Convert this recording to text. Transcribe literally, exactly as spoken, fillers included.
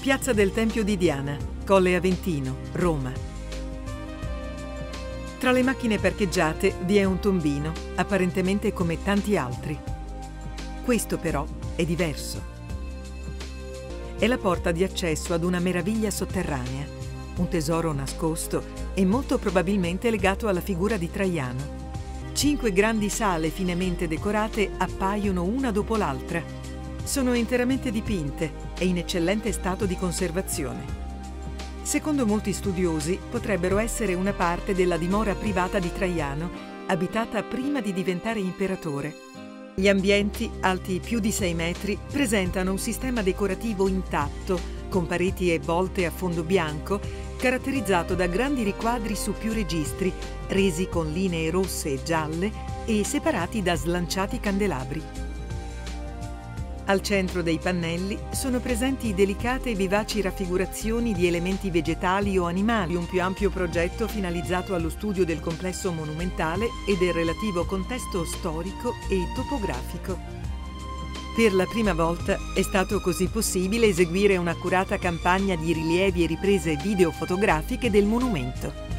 Piazza del Tempio di Diana, Colle Aventino, Roma. Tra le macchine parcheggiate vi è un tombino, apparentemente come tanti altri. Questo però è diverso. È la porta di accesso ad una meraviglia sotterranea, un tesoro nascosto e molto probabilmente legato alla figura di Traiano. Cinque grandi sale finemente decorate appaiono una dopo l'altra. Sono interamente dipinte e in eccellente stato di conservazione. Secondo molti studiosi, potrebbero essere una parte della dimora privata di Traiano, abitata prima di diventare imperatore. Gli ambienti, alti più di sei metri, presentano un sistema decorativo intatto, con pareti e volte a fondo bianco, caratterizzato da grandi riquadri su più registri, resi con linee rosse e gialle e separati da slanciati candelabri. Al centro dei pannelli sono presenti delicate e vivaci raffigurazioni di elementi vegetali o animali, un più ampio progetto finalizzato allo studio del complesso monumentale e del relativo contesto storico e topografico. Per la prima volta è stato così possibile eseguire un'accurata campagna di rilievi e riprese videofotografiche del monumento.